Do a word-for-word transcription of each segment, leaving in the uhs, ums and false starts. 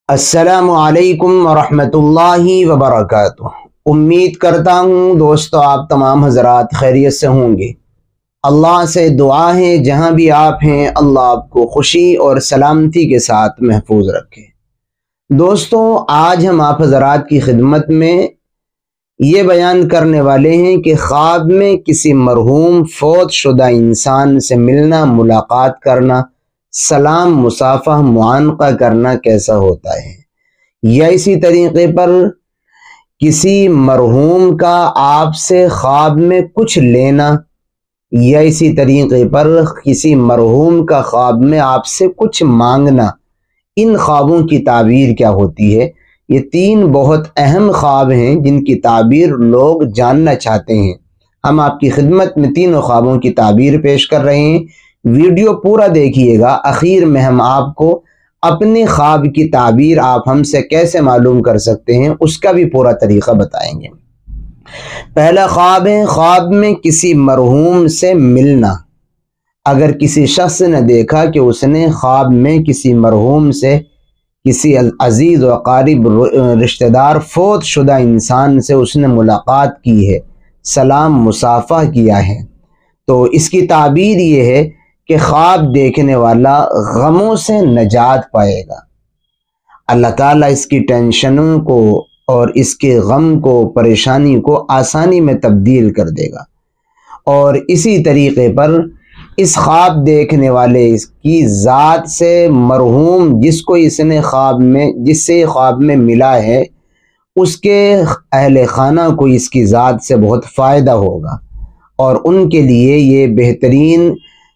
السلام علیکم ورحمۃ اللہ وبرکاتہ۔ امید کرتا ہوں دوستو آپ تمام حضرات خیریت سے ہوں گے۔ اللہ سے دعا ہے جہاں بھی آپ ہیں اللہ آپ کو خوشی اور سلامتی کے ساتھ محفوظ رکھے۔ دوستو آج ہم آپ حضرات کی خدمت میں یہ بیان کرنے والے ہیں کہ خواب میں کسی مرحوم فوت شدہ انسان سے ملنا، ملاقات کرنا، سلام، مصافحہ، معانقہ کرنا کیسا ہوتا ہے، یا اسی طریقے پر کسی مرحوم کا آپ سے خواب میں کچھ لینا، یا اسی طریقے پر کسی مرحوم کا خواب میں آپ سے کچھ مانگنا، ان خوابوں کی تعبیر کیا ہوتی ہے۔ یہ تین بہت اہم خواب ہیں جن کی تعبیر لوگ جاننا چاہتے ہیں۔ ہم آپ کی خدمت میں تینوں خوابوں کی تعبیر پیش کر رہے ہیں۔ ویڈیو پورا دیکھیے گا، اخیر میں ہم آپ کو اپنے خواب کی تعبیر آپ ہم سے کیسے معلوم کر سکتے ہیں اس کا بھی پورا طریقہ بتائیں گے۔ پہلا خواب ہے خواب میں کسی مرحوم سے ملنا۔ اگر کسی شخص نے دیکھا کہ اس نے خواب میں کسی مرحوم سے، کسی عزیز و قریب رشتہ دار فوت شدہ انسان سے اس نے ملاقات کی ہے، سلام مصافحہ کیا ہے، تو اس کی تعبیر یہ ہے کہ خواب دیکھنے والا غموں سے نجات پائے گا۔ اللہ تعالیٰ اس کی ٹینشنوں کو اور اس کے غم کو، پریشانی کو آسانی میں تبدیل کر دے گا۔ اور اسی طریقے پر اس خواب دیکھنے والے اس کی ذات سے مرحوم جس کو اس نے خواب میں جس سے خواب میں ملا ہے اس کے اہل خانہ کو اس کی ذات سے بہت فائدہ ہوگا، اور ان کے لیے یہ بہترین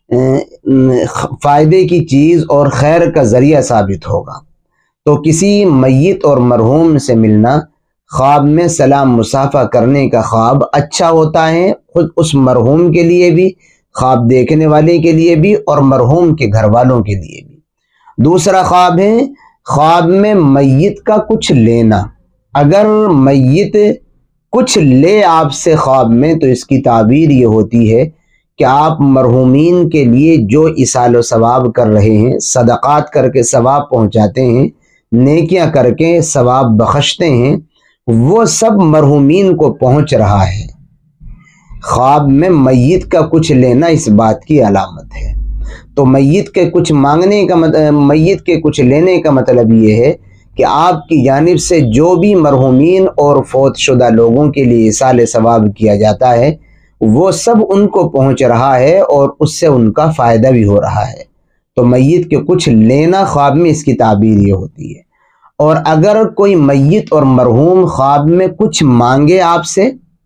فائدے کی چیز اور خیر کا ذریعہ ثابت ہوگا۔ تو کسی میت اور مرحوم سے ملنا، خواب میں سلام مصافحہ کرنے کا خواب اچھا ہوتا ہے، خود اس مرحوم کے لیے بھی، خواب دیکھنے والے کے لیے بھی، اور مرحوم کے گھر والوں کے لیے بھی۔ دوسرا خواب ہے خواب میں میت کا کچھ لینا۔ اگر میت کچھ لے آپ سے خواب میں تو اس کی تعبیر یہ ہوتی ہے کہ آپ مرحومین کے لیے جو ایصال و ثواب کر رہے ہیں، صدقات کر کے ثواب پہنچاتے ہیں، نیکیاں کر کے ثواب بخشتے ہیں، وہ سب مرحومین کو پہنچ رہا ہے۔ خواب میں میت کا کچھ لینا اس بات کی علامت ہے۔ تو میت کے کچھ مانگنے کا میت کے کچھ لینے کا مطلب یہ ہے کہ آپ کی جانب سے جو بھی مرحومین اور فوت شدہ لوگوں کے لیے ایصال ثواب کیا جاتا ہے وہ سب ان کو پہنچ رہا ہے اور اس سے ان کا فائدہ بھی ہو رہا ہے۔ تو میت کے کچھ لینا خواب میں اس کی تعبیر یہ ہوتی ہے۔ اور اگر کوئی میت اور مرحوم خواب میں کچھ مانگے آپ سے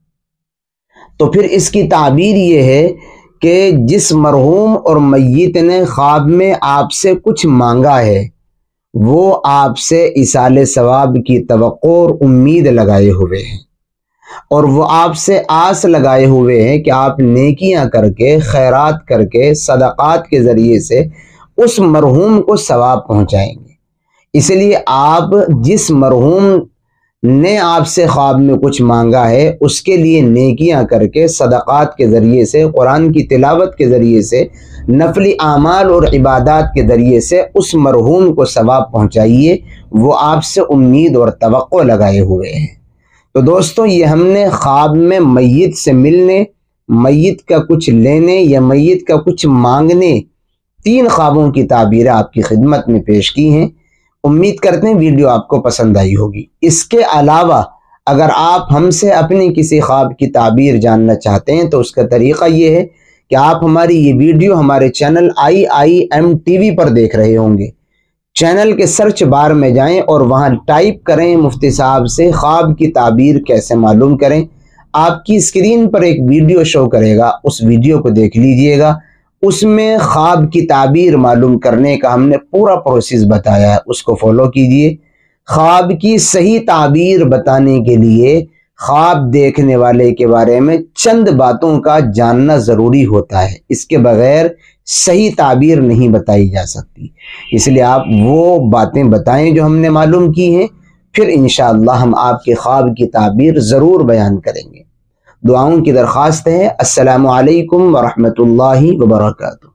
تو پھر اس کی تعبیر یہ ہے کہ جس مرحوم اور میت نے خواب میں آپ سے کچھ مانگا ہے وہ آپ سے ایصال ثواب کی توقع اور امید لگائے ہوئے ہیں، اور وہ آپ سے آس لگائے ہوئے ہیں کہ آپ نیکیاں کر کے، خیرات کر کے، صدقات کے ذریعے سے اس مرحوم کو ثواب پہنچائیں گے۔ اس لیے آپ جس مرحوم نے آپ سے خواب میں کچھ مانگا ہے اس کے لیے نیکیاں کر کے، صدقات کے ذریعے سے، قرآن کی تلاوت کے ذریعے سے، نفلی اعمال اور عبادات کے ذریعے سے اس مرحوم کو ثواب پہنچائیے، وہ آپ سے امید اور توقع لگائے ہوئے ہیں۔ تو دوستوں یہ ہم نے خواب میں میت سے ملنے، میت کا کچھ لینے یا میت کا کچھ مانگنے، تین خوابوں کی تعبیر آپ کی خدمت میں پیش کی ہیں۔ امید کرتے ہیں ویڈیو آپ کو پسند آئی ہوگی۔ اس کے علاوہ اگر آپ ہم سے اپنی کسی خواب کی تعبیر جاننا چاہتے ہیں تو اس کا طریقہ یہ ہے کہ آپ ہماری یہ ویڈیو ہمارے channel I I M T V پر دیکھ رہے ہوں گے۔ چینل کے سرچ بار میں جائیں اور وہاں ٹائپ کریں مفتی صاحب سے خواب کی تعبیر کیسے معلوم کریں۔ آپ کی اسکرین پر ایک ویڈیو شو کرے گا، اس ویڈیو کو دیکھ لیجئے گا۔ اس میں خواب کی تعبیر معلوم کرنے کا ہم نے پورا پروسیس بتایا ہے، اس کو فالو کیجئے۔ خواب کی صحیح تعبیر بتانے کے لیے خواب دیکھنے والے کے بارے میں چند باتوں کا جاننا ضروری ہوتا ہے، اس کے بغیر صحیح تعبیر نہیں بتائی جا سکتی۔ اس لیے آپ وہ باتیں بتائیں جو ہم نے معلوم کی ہیں، پھر انشاءاللہ ہم آپ کے خواب کی تعبیر ضرور بیان کریں گے۔ دعاؤں کی درخواست ہے۔ السلام علیکم ورحمۃ اللہ وبرکاتہ۔